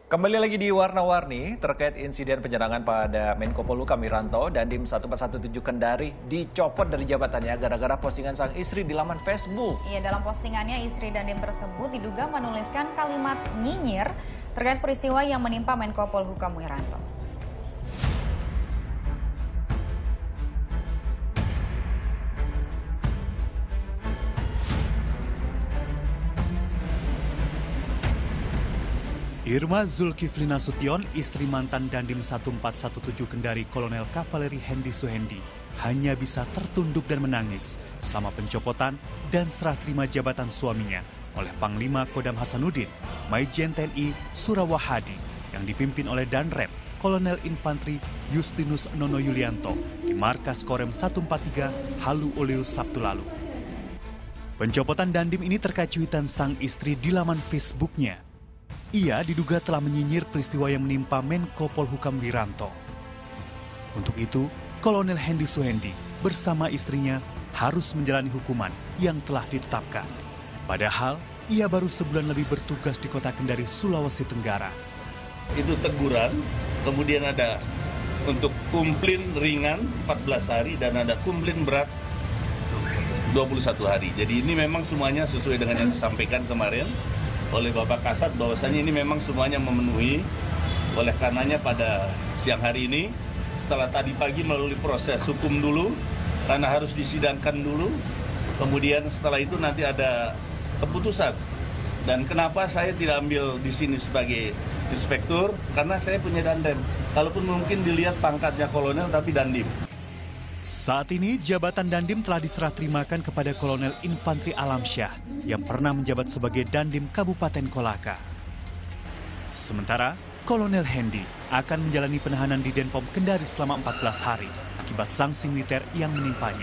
Kembali lagi di Warna-Warni terkait insiden penyerangan pada Menko Polhukam Wiranto. Dandim 1417 Kendari dicopot dari jabatannya gara-gara postingan sang istri di laman Facebook. Iya, dalam postingannya istri Dandim tersebut diduga menuliskan kalimat nyinyir terkait peristiwa yang menimpa Menko Polhukam Wiranto. Irma Zulkifli Nasution, istri mantan Dandim 1417 Kendari Kolonel Kavaleri Hendy Suhendi, hanya bisa tertunduk dan menangis selama pencopotan dan serah terima jabatan suaminya oleh Panglima Kodam Hasanuddin, Maijen TNI Surawahadi, yang dipimpin oleh Danrem Kolonel Infantri Justinus Nono Yulianto di Markas Korem 143 Halu Oleo Sabtu lalu. Pencopotan Dandim ini terkait cuitan sang istri di laman Facebooknya. Ia diduga telah menyinyir peristiwa yang menimpa Menko Polhukam Wiranto. Untuk itu, Kolonel Hendy Suhendi bersama istrinya harus menjalani hukuman yang telah ditetapkan. Padahal, ia baru sebulan lebih bertugas di kota Kendari, Sulawesi Tenggara. Itu teguran, kemudian ada untuk kumplin ringan 14 hari dan ada kumplin berat 21 hari. Jadi ini memang semuanya sesuai dengan yang disampaikan kemarin oleh Bapak Kasat, bahwasanya ini memang semuanya memenuhi. Oleh karenanya pada siang hari ini, setelah tadi pagi melalui proses hukum dulu, karena harus disidangkan dulu, kemudian setelah itu nanti ada keputusan. Dan kenapa saya tidak ambil di sini sebagai inspektur? Karena saya punya Dandim. Kalaupun mungkin dilihat pangkatnya kolonel tapi Dandim. Saat ini, jabatan Dandim telah diserah terimakan kepada Kolonel Infantri Alamsyah yang pernah menjabat sebagai Dandim Kabupaten Kolaka. Sementara, Kolonel Hendy akan menjalani penahanan di Denpom Kendari selama 14 hari akibat sanksi militer yang menimpanya.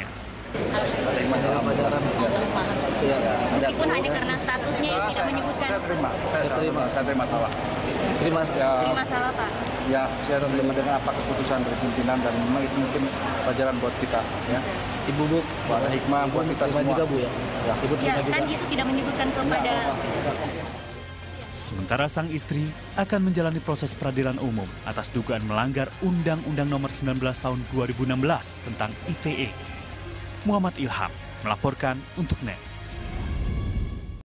Meskipun hanya karena statusnya yang tidak menyebutkan. Saya terima salah. Terima salah, Pak. Ya, saya terima dengan apa keputusan dari pimpinan dan memang itu mungkin pelajaran buat kita. Ya. Ibu Bu, ada hikmah buat kita semua. Juga, Bu, ya. Ya, kan itu tidak menyebutkan kepada. Sementara sang istri akan menjalani proses peradilan umum atas dugaan melanggar Undang-Undang Nomor 19 Tahun 2016 tentang ITE. Muhammad Ilham melaporkan untuk NET.